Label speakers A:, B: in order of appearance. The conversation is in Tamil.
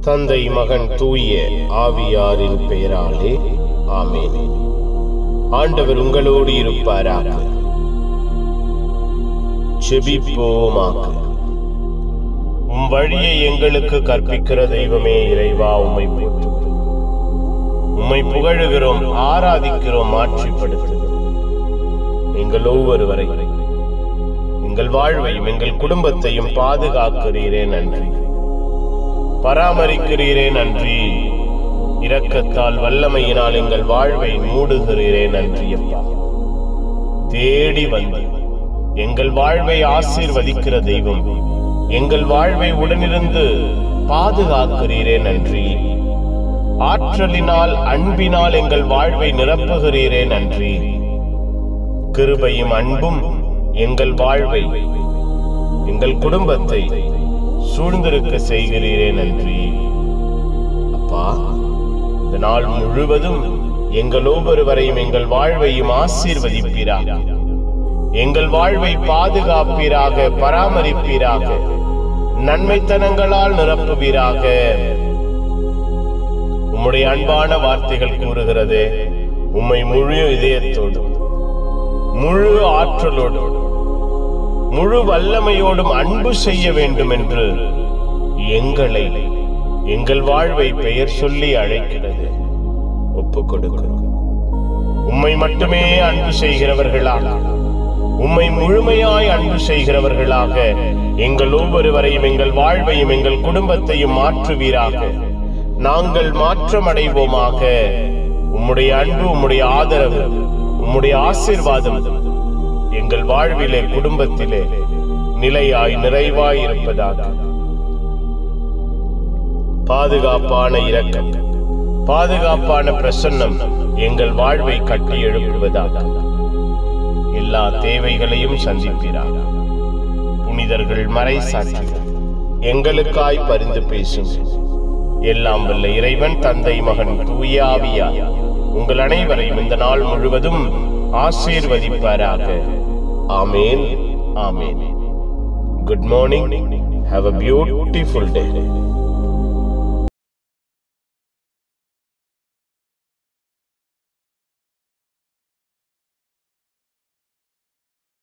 A: தந்தை மகன் தூய ஆவியாரின் பெயராலே ஆமென். ஆண்டவர் உங்களோடு இருப்பாராக. ஜெபிப்போமாக. உம் வழியை எங்களுக்கு கற்பிக்கிற தெய்வமே இறைவா, உம்மை போற்றுகிறோம், உம்மை புகழுகிறோம், ஆராதிக்கிறோம், ஆட்சிப்படுத்துகிறோம். எங்கள் ஒவ்வொருவரை, எங்கள் வாழ்வையும் எங்கள் குடும்பத்தையும் பாதுகாக்கிறீரே நன்றி, பராமரிக்கிறீரே நன்றி, இரக்கத்தால் வல்லமையினால் எங்கள் வாழ்வை மூடுகிறீரே நன்றி. அப்பா, தேடி வந்து எங்கள் வாழ்வை ஆசீர்வதிக்கிற தெய்வம், எங்கள் வாழ்வை உடனிருந்து பாதுகாக்கிறீரே நன்றி. ஆற்றலினால் அன்பினால் எங்கள் வாழ்வை நிரப்புகிறீரே நன்றி. கிருபையும் அன்பும் எங்கள் வாழ்வை, எங்கள் குடும்பத்தை சூழ்ந்திருக்க செய்கிறீரே நன்றி. அப்பா, இந்த நாள் முழுவதும் எங்கள் ஒவ்வொருவரையும் எங்கள் வாழ்வையும் ஆசீர்வதிப்பீராக, எங்கள் வாழ்வை பாதுகாப்பீராக, பராமரிப்பீராக, நன்மைத்தனங்களால் நிரப்புவீராக. உம்முடைய அன்பான வார்த்தைகள் கூறுகிறது, உம்மை முழு இதயத்தோடும் முழு ஆற்றலோடும் முழு வல்லமையோடும் அன்பு செய்ய வேண்டும் என்று எங்களை, எங்கள் வாழ்வை பெயர் சொல்லி அழைக்கிறது. ஒப்புக் கொடுக்கிறோம். உம்மை மட்டுமே அன்பு செய்கிறவர்களாக, உம்மை முழுமையாய் அன்பு செய்கிறவர்களாக எங்கள் ஒவ்வொருவரையும் எங்கள் வாழ்வையும் எங்கள் குடும்பத்தையும் மாற்றுவீராக. நாங்கள் மாற்றம் அடைவோமாக. உம்முடைய அன்பு, உம்முடைய ஆதரவு, உம்முடைய ஆசீர்வாதம் எங்கள் வாழ்விலே, குடும்பத்திலே நிலையாய் நிறைவாய் இருப்பதாக. பாதுகாப்பான இரக்கம், பாதுகாப்பான பிரசன்னம் எங்கள் வாழ்வை கட்டி எழுப்புவதாக. எல்லா தேவைகளையும் சந்திப்பீராக. புனிதர்கள், மறை சாட்சிகள் எங்களுக்காய் பரிந்து பேசும். எல்லாம் வல்ல இறைவன், தந்தை மகன் தூய ஆவியார் உங்கள் அனைவரையும் இந்த நாள் முழுவதும் ஆசீர்வதிப்பாராக. ஆமென், ஆமென். Good morning. Have a beautiful day.